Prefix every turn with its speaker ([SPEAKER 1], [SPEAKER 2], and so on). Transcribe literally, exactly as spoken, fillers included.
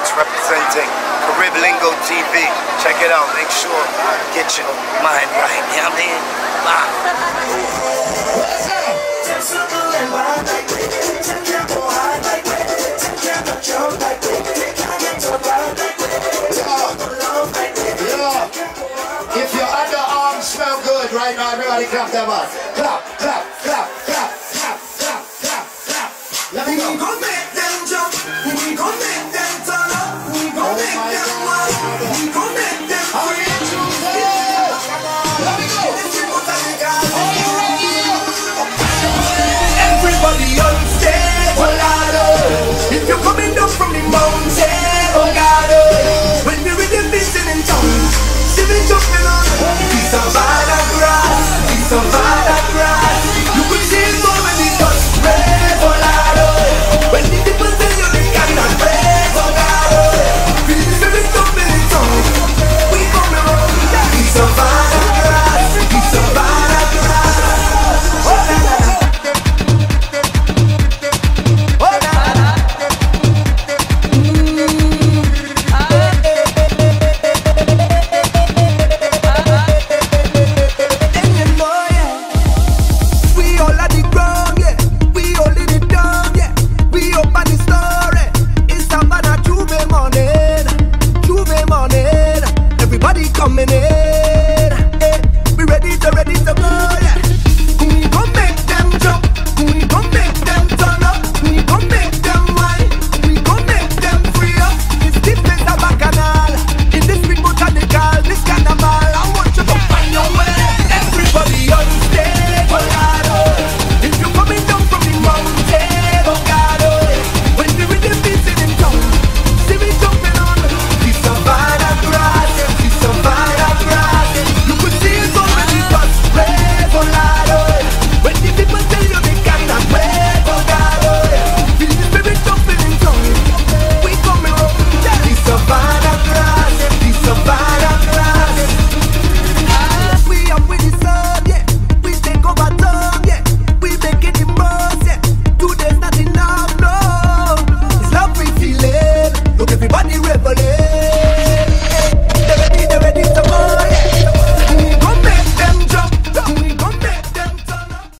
[SPEAKER 1] Oats representing Carib Lingo T V. Check it out. Make sure get your mind right. You know what I mean? Wow.
[SPEAKER 2] If your underarms smell good right now, everybody clap them up. Clap.